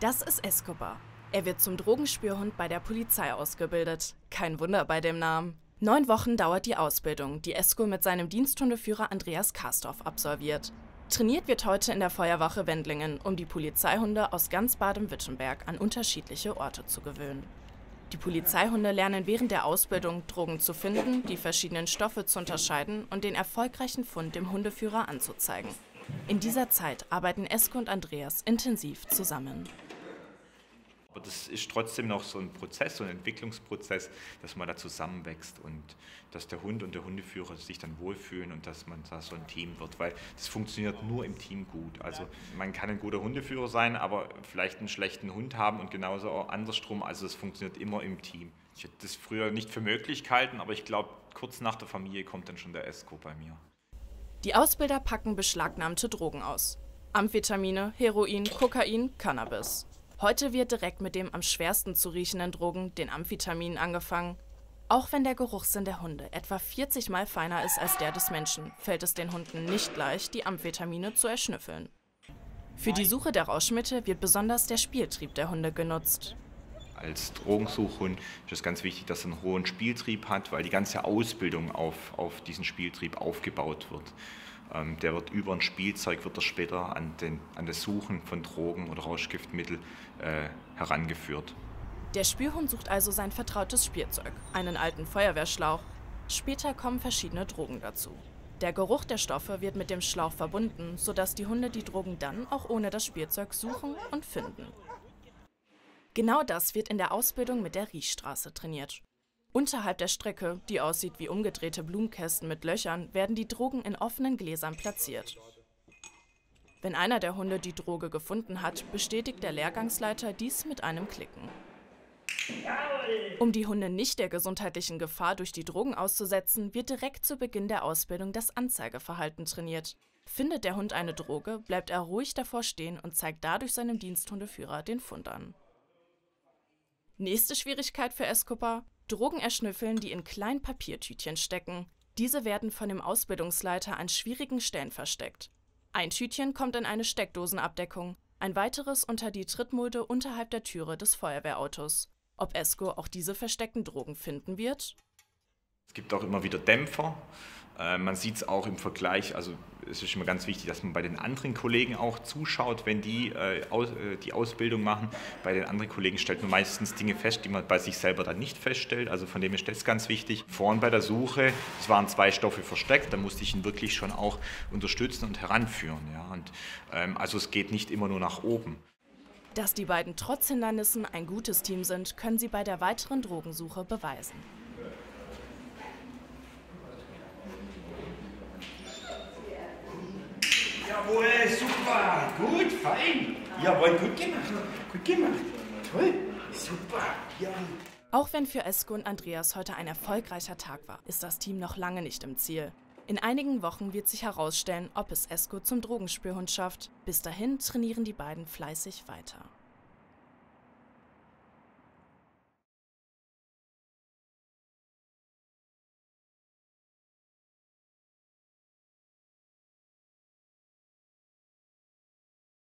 Das ist Escobar. Er wird zum Drogenspürhund bei der Polizei ausgebildet. Kein Wunder bei dem Namen. 9 Wochen dauert die Ausbildung, die Esco mit seinem Diensthundeführer Andreas Karsdorf absolviert. Trainiert wird heute in der Feuerwache Wendlingen, um die Polizeihunde aus ganz Baden-Württemberg an unterschiedliche Orte zu gewöhnen. Die Polizeihunde lernen während der Ausbildung, Drogen zu finden, die verschiedenen Stoffe zu unterscheiden und den erfolgreichen Fund dem Hundeführer anzuzeigen. In dieser Zeit arbeiten Esco und Andreas intensiv zusammen. Aber das ist trotzdem noch so ein Prozess, so ein Entwicklungsprozess, dass man da zusammenwächst und dass der Hund und der Hundeführer sich dann wohlfühlen und dass man da so ein Team wird, weil das funktioniert nur im Team gut. Also man kann ein guter Hundeführer sein, aber vielleicht einen schlechten Hund haben und genauso auch andersrum. Also es funktioniert immer im Team. Ich hätte das früher nicht für möglich gehalten, aber ich glaube, kurz nach der Familie kommt dann schon der Esco bei mir. Die Ausbilder packen beschlagnahmte Drogen aus. Amphetamine, Heroin, Kokain, Cannabis. Heute wird direkt mit dem am schwersten zu riechenden Drogen, den Amphetaminen, angefangen. Auch wenn der Geruchssinn der Hunde etwa 40 Mal feiner ist als der des Menschen, fällt es den Hunden nicht leicht, die Amphetamine zu erschnüffeln. Für die Suche der Rauschmittel wird besonders der Spieltrieb der Hunde genutzt. Als Drogensuchhund ist es ganz wichtig, dass er einen hohen Spieltrieb hat, weil die ganze Ausbildung auf diesen Spieltrieb aufgebaut wird. Der wird über ein Spielzeug, wird er später an das Suchen von Drogen oder Rauschgiftmittel herangeführt. Der Spürhund sucht also sein vertrautes Spielzeug, einen alten Feuerwehrschlauch. Später kommen verschiedene Drogen dazu. Der Geruch der Stoffe wird mit dem Schlauch verbunden, sodass die Hunde die Drogen dann auch ohne das Spielzeug suchen und finden. Genau das wird in der Ausbildung mit der Riechstraße trainiert. Unterhalb der Strecke, die aussieht wie umgedrehte Blumenkästen mit Löchern, werden die Drogen in offenen Gläsern platziert. Wenn einer der Hunde die Droge gefunden hat, bestätigt der Lehrgangsleiter dies mit einem Klicken. Um die Hunde nicht der gesundheitlichen Gefahr durch die Drogen auszusetzen, wird direkt zu Beginn der Ausbildung das Anzeigeverhalten trainiert. Findet der Hund eine Droge, bleibt er ruhig davor stehen und zeigt dadurch seinem Diensthundeführer den Fund an. Nächste Schwierigkeit für Escobar: Drogen erschnüffeln, die in kleinen Papiertütchen stecken. Diese werden von dem Ausbildungsleiter an schwierigen Stellen versteckt. Ein Tütchen kommt in eine Steckdosenabdeckung, ein weiteres unter die Trittmulde unterhalb der Türe des Feuerwehrautos. Ob Esco auch diese versteckten Drogen finden wird? Es gibt auch immer wieder Dämpfer. Man sieht es auch im Vergleich, also es ist immer ganz wichtig, dass man bei den anderen Kollegen auch zuschaut, wenn die die Ausbildung machen. Bei den anderen Kollegen stellt man meistens Dinge fest, die man bei sich selber dann nicht feststellt. Also von dem ist das ganz wichtig. Vorhin bei der Suche, es waren 2 Stoffe versteckt, da musste ich ihn wirklich schon auch unterstützen und heranführen. Ja. Und, also es geht nicht immer nur nach oben. Dass die beiden trotz Hindernissen ein gutes Team sind, können sie bei der weiteren Drogensuche beweisen. Jawohl, super, gut, fein. Jawohl, gut gemacht, toll, super, ja. Auch wenn für Esco und Andreas heute ein erfolgreicher Tag war, ist das Team noch lange nicht im Ziel. In einigen Wochen wird sich herausstellen, ob es Esco zum Drogenspürhund schafft. Bis dahin trainieren die beiden fleißig weiter.